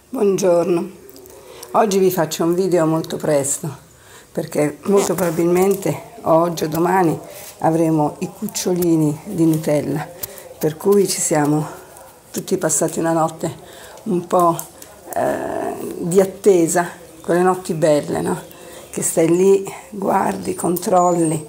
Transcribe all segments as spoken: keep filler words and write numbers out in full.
Buongiorno, oggi vi faccio un video molto presto perché molto probabilmente oggi o domani avremo i cucciolini di Nutella, per cui ci siamo tutti passati una notte un po' eh, di attesa, quelle notti belle, no? Che stai lì, guardi, controlli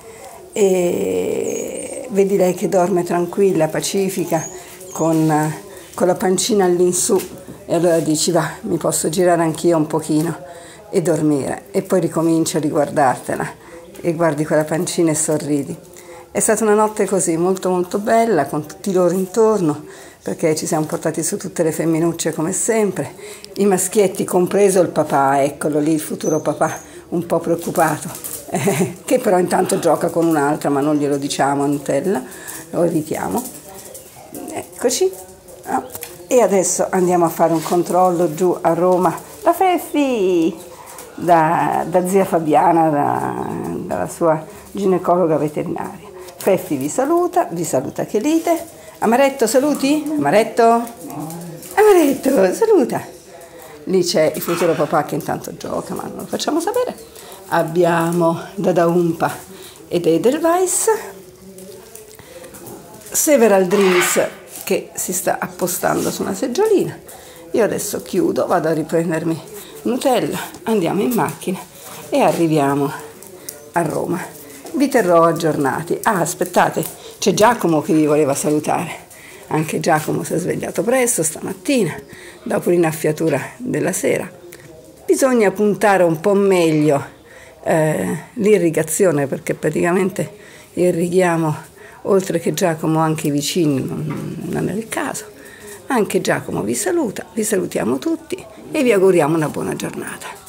e vedi lei che dorme tranquilla, pacifica, con, con la pancina all'insù. E allora dici, va, mi posso girare anch'io un pochino e dormire. E poi ricominci a riguardartela e guardi quella pancina e sorridi. È stata una notte così, molto molto bella, con tutti loro intorno, perché ci siamo portati su tutte le femminucce come sempre, i maschietti, compreso il papà, eccolo lì, il futuro papà, un po' preoccupato, eh, che però intanto gioca con un'altra, ma non glielo diciamo a Nutella, lo evitiamo. Eccoci. Ah. E adesso andiamo a fare un controllo giù a Roma da Feffi, da, da zia Fabiana, da, dalla sua ginecologa veterinaria. Feffi vi saluta, vi saluta Chelite. Amaretto, saluti? Amaretto? Amaretto, saluta. Lì c'è il futuro papà che intanto gioca, ma non lo facciamo sapere. Abbiamo Dada Umpa ed Edelweiss, Several Dreams che si sta appostando su una seggiolina. Io adesso chiudo, vado a riprendermi Nutella, andiamo in macchina e arriviamo a Roma. Vi terrò aggiornati. Ah, aspettate, c'è Giacomo che vi voleva salutare. Anche Giacomo si è svegliato presto stamattina, dopo l'inaffiatura della sera. Bisogna puntare un po' meglio eh, l'irrigazione, perché praticamente irrighiamo oltre che Giacomo anche i vicini, non è il caso. Anche Giacomo vi saluta, vi salutiamo tutti e vi auguriamo una buona giornata.